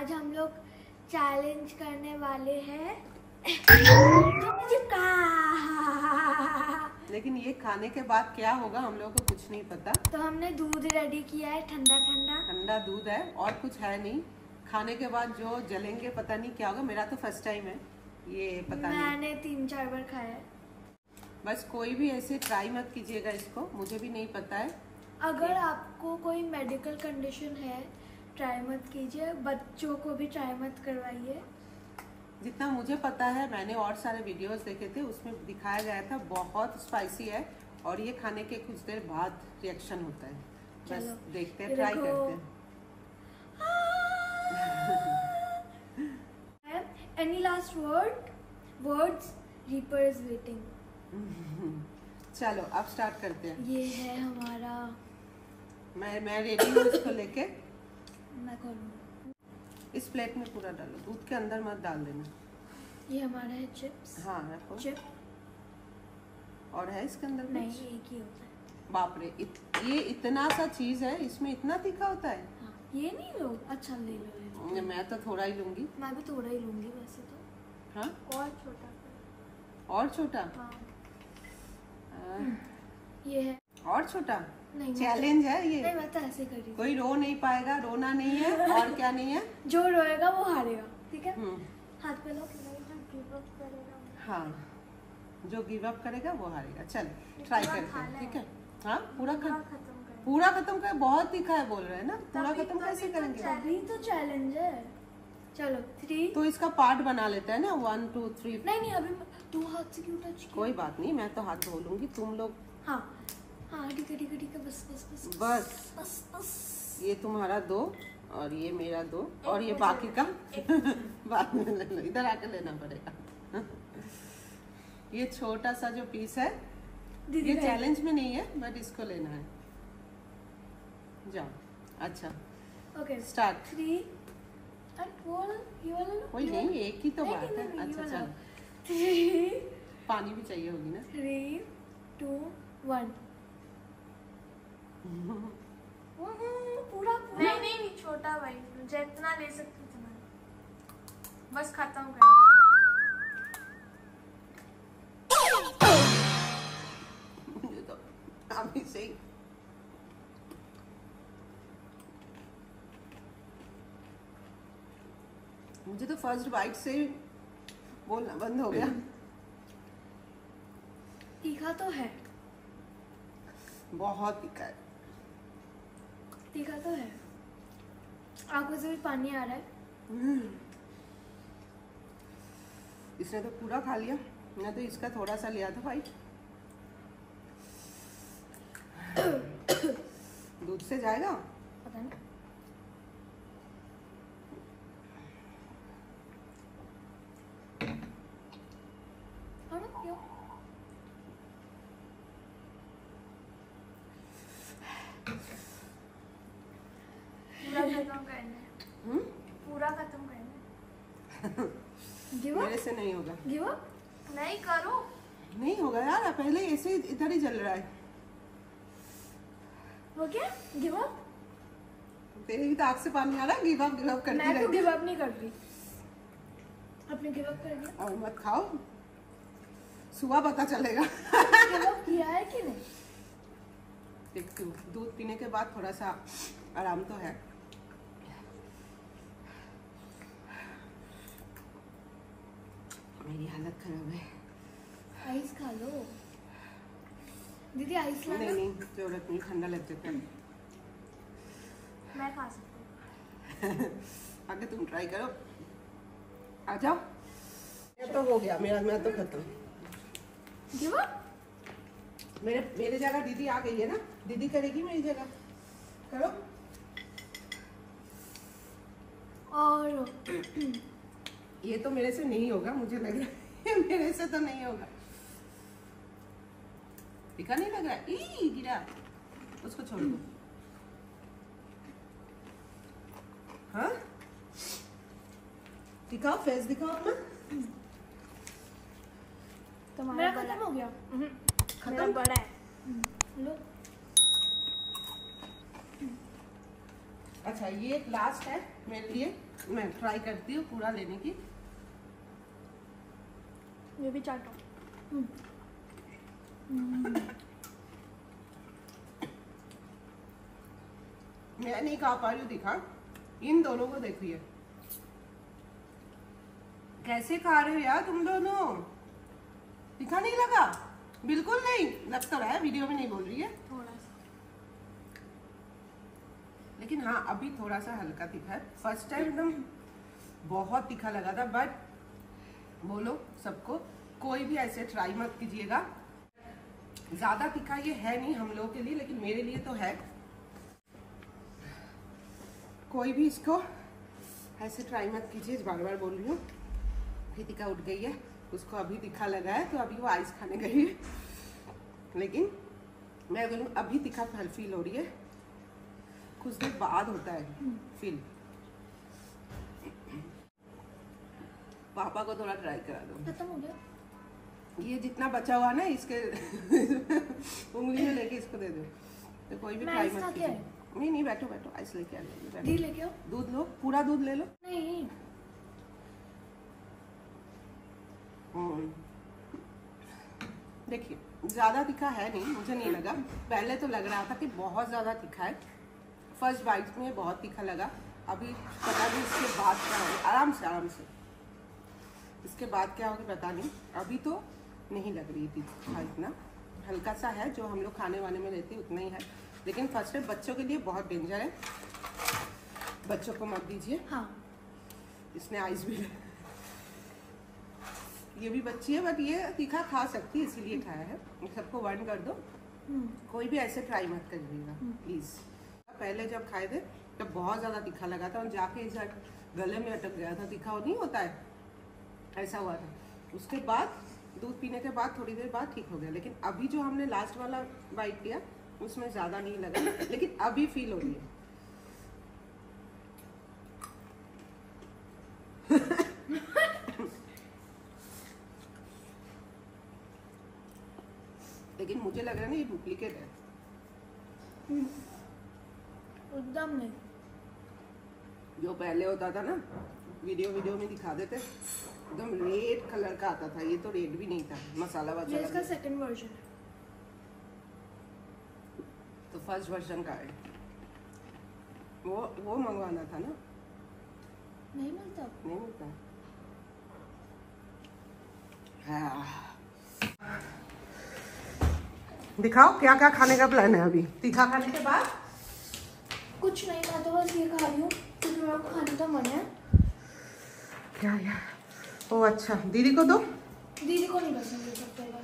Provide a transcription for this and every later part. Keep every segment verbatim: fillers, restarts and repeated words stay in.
आज हम लोग चैलेंज करने वाले हैं चिपका। लेकिन ये खाने के बाद क्या होगा हम लोगों को कुछ नहीं पता। तो हमने दूध रेडी किया है, ठंडा ठंडा ठंडा दूध है और कुछ है नहीं। खाने के बाद जो जलेंगे पता नहीं क्या होगा। मेरा तो फर्स्ट टाइम है ये, पता नहीं। मैंने तीन चार बार खाया है। बस कोई भी ऐसे ट्राई मत कीजिएगा इसको, मुझे भी नहीं पता है। अगर आपको कोई मेडिकल कंडीशन है ट्राई मत कीजिए, बच्चों को भी ट्राई मत करवाइए। जितना मुझे पता है, मैंने और सारे वीडियोस देखे थे, उसमें दिखाया गया था बहुत स्पाइसी है और ये खाने के कुछ देर बाद रिएक्शन होता है। बस देखते हैं, ट्राई करते हैं। Any last word? Words? Reaper is waiting. चलो अब स्टार्ट करते हैं। ये है हमारा। मैं मैं रेडी हूँ इसको लेके। मैं करूँ। इस प्लेट में पूरा डालो, दूध के अंदर मत डाल देना। ये हमारा है चिप्स। हाँ रखो। चिप और है इसके अंदर? नहीं, एक ही होता है। बाप रे, इत, ये इतना सा चीज है, इसमें इतना तीखा होता है? हाँ, ये नहीं लो। अच्छा ले लो। मैं तो थोड़ा ही लूंगी। मैं भी थोड़ा ही लूंगी वैसे तो। हाँ और छोटा। और छोटा? हाँ। आ, ये है और छोटा। नहीं, चैलेंज है ये। नहीं, मैं तो ऐसे कर रही हूँ। कोई रो नहीं पाएगा, रोना नहीं है। और क्या नहीं है? जो रोएगा वो हारेगा, ठीक है? हम्म। हाथ पे लो। जो गिव अप करेगा, हाँ, जो गिव अप करेगा वो हारेगा। चल ट्राई करते हैं, ठीक है? हाँ पूरा खत्म खत्म कर। पूरा खत्म कर। बहुत तीखा है बोल रहे हैं ना, पूरा खत्म कैसे करेंगे? अभी तो चैलेंज है। चलो थ्री। तो इसका पार्ट बना लेते हैं ना, वन टू थ्री। नहीं नहीं, अभी तू हाथ से क्यों टच किया? कोई बात नहीं, मैं तो हाथ धो लूंगी, तुम लोग। हाँ हाँ ठीक है ठीक है ठीक है, बस बस बस बस बस बस। ये तुम्हारा दो और ये मेरा दो और ये बाकी का बाद में ले लो, इधर आके लेना पड़ेगा। ये छोटा सा जो पीस है ये चैलेंज में नहीं है, बट इसको लेना है। जाओ। अच्छा ओके स्टार्ट। थ्री। कोई नहीं, एक ही तो बात है। अच्छा चल, थ्री। पानी भी चाहिए होगी ना। Three two one. पूरा पूरा नहीं नहीं नहीं, छोटा भाई, जितना ले सकते उतना, बस खत्म कर। मुझे तो अभी से ही मुझे तो फर्स्ट बाइट से ही बोलना बंद हो गया। तीखा तो है, बहुत तीखा है। तीखा तो है। आंखों से भी पानी आ रहा है। इसने तो पूरा खा लिया, मैं तो इसका थोड़ा सा लिया था भाई। दूध से जाएगा पता नहीं। क्यों? पूरा खत्म करना है। हम्म? पूरा खत्म करना है। गिव मेरे अप? से नहीं होगा। Give up? नहीं करो। नहीं होगा यार, पहले ऐसे इधर ही जल रहा है। हो गया? Give up? तेरे भी तो आँख से पानी आ रहा है। गिव अप गिव अप करती मैं तो रहती। गिव अप नहीं कर रही। आपने गिव अप कर दिया? और मत खाओ, सुबह पता चलेगा। गिव अप किया है कि नहीं? देखती हूँ, दूध पीने के बाद थोड़ा सा आराम तो है। मेरी हालत खराब है। आइस खा लो दीदी, आइस लाना। नहीं नहीं, जरूरत नहीं, ठंडा लग जाता है। मैं खा सकती हूँ। आगे तुम ट्राई करो, आ जाओ। ये तो हो गया मेरा, मैं तो खत्म। Give up? मेरे मेरे जगह दीदी आ गई है ना, दीदी करेगी मेरी जगह। करो। और ये तो मेरे से नहीं होगा, मुझे लग रहा है मेरे से तो नहीं होगा। दिखा नहीं लग रहा है? ई गिरा, उसको छोड़ दो। हाँ दिखाओ, फेस दिखाओ अपना। मेरा खत्म हो गया। खत्म बड़ा है। लो। अच्छा ये लास्ट है मेरे लिए, मैं ट्राई करती हूँ पूरा लेने की। ये भी चाटो। मैं नहीं खा पा रही हूँ दिखा, इन दोनों को देखिए कैसे खा रहे हो यार तुम दोनों। दिखा नहीं लगा? बिल्कुल नहीं लग तो रहा है, वीडियो में नहीं बोल रही है थोड़ा सा, लेकिन हाँ अभी थोड़ा सा हल्का तीखा है। फर्स्ट टाइम एकदम बहुत तीखा लगा था। बट बोलो सबको कोई भी ऐसे ट्राई मत कीजिएगा। ज्यादा तीखा ये है नहीं हम लोगों के लिए, लेकिन मेरे लिए तो है। कोई भी इसको ऐसे ट्राई मत कीजिए, बार बार बोल रही हूँ। तीखा उठ गई है, उसको अभी तीखा लगा है तो अभी वो आइस खाने गई है, लेकिन मैं बोलूँ अभी तीखा फील हो रही है, कुछ देर बाद होता है फील। पापा को थोड़ा ट्राई करा दो। खत्म हो गया ये जितना बचा हुआ ना इसके उंगली में लेके इसको दे दो। तो कोई भी ट्राई मत कीजिए। नहीं नहीं बैठो बैठो, आइस लेके आ लो। दी लेके आओ। दूध लो, पूरा दूध ले लो। नहीं देखिए ज्यादा तीखा है नहीं, मुझे नहीं लगा। पहले तो लग रहा था कि बहुत ज्यादा तीखा है, फर्स्ट बाइट में बहुत तीखा लगा। अभी पता नहीं इसके बाद क्या होगा। आराम से आराम से इसके बाद क्या होगा पता नहीं। अभी तो नहीं लग रही तीखा, इतना हल्का सा है जो हम लोग खाने वाने में लेते हैं उतना ही है। लेकिन फर्स्ट टाइम बच्चों के लिए बहुत डेंजर है, बच्चों को मत दीजिए। हाँ इसने आइस भी ये भी बच्ची है बट ये तीखा खा सकती है इसीलिए खाया है। सबको वार्न कर दो, कोई भी ऐसे ट्राई मत करिएगा प्लीज। पहले जब खाए थे तब बहुत ज्यादा तीखा लगा था और जाके इस गले में अटक गया था। तीखा नहीं होता है, ऐसा हुआ था। उसके बाद दूध पीने के बाद थोड़ी देर बाद ठीक हो गया। लेकिन अभी जो हमने लास्ट वाला बाइट किया उसमें ज्यादा नहीं लगा, लेकिन अभी फील हो रही है। लेकिन मुझे लग रहा है ना ये डुप्लीकेट है। एकदम नहीं। जो पहले होता था ना वीडियो वीडियो में दिखा देते एकदम रेड कलर का आता था, ये तो रेड भी नहीं था, मसाला ये वसाला। इसका सेकंड वर्जन है। तो फर्स्ट वर्जन का है वो वो मंगवाना था ना। नहीं मिलता नहीं मिलता। हाँ। दिखाओ क्या क्या खाने का प्लान है अभी तीखा खाने के बाद। कुछ नहीं, मैं तो बस ये खा रही हूँ क्योंकि मेरे को खाने का मन है। क्या यार? ओ अच्छा, दीदी को दो। दीदी को नहीं पसंद ये सब तेरा।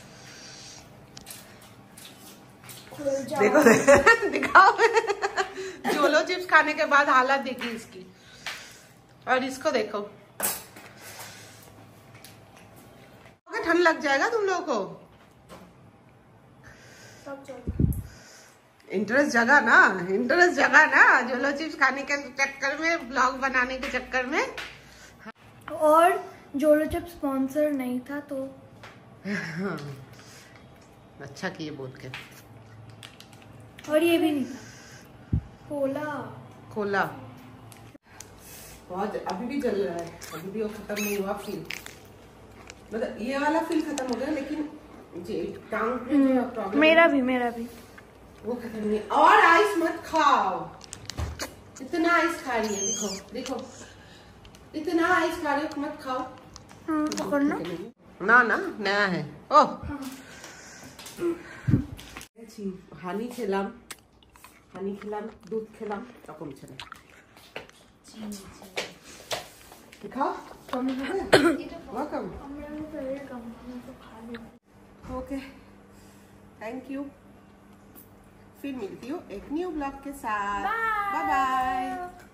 देखो दिखाओ जोलो चिप्स खाने के बाद हालत देखी इसकी, और इसको देखो। ठंड लग जाएगा तुम लोगों को। इंटरेस्ट जगा ना, इंटरेस्ट जगा ना जोलो चिप्स खाने के चक्कर में, ब्लॉग बनाने के चक्कर में। और जोलो चिप्स स्पॉन्सर नहीं था तो अच्छा किए बोल के। और ये भी नहीं था कोला। कोला बहुत अभी भी चल रहा है, अभी भी वो खत्म नहीं हुआ फील। मतलब ये वाला फील खत्म हो गया, लेकिन टांग पे जो प्रॉब्लम मेरा भी मेरा भी वो खत्म नहीं। और आइस मत खाओ, इतना आइस खा रही है। देखो देखो इतना आइस खा रही हो, मत खाओ। हाँ, पकड़ना ना ना नया है। ओह हानि खेलाम हानि खेलाम दूध खेलाम रकम चले दिखाओ कम है वो कम। ओके थैंक यू, फिर मिलती हूँ एक न्यू ब्लॉग के साथ। Bye bye.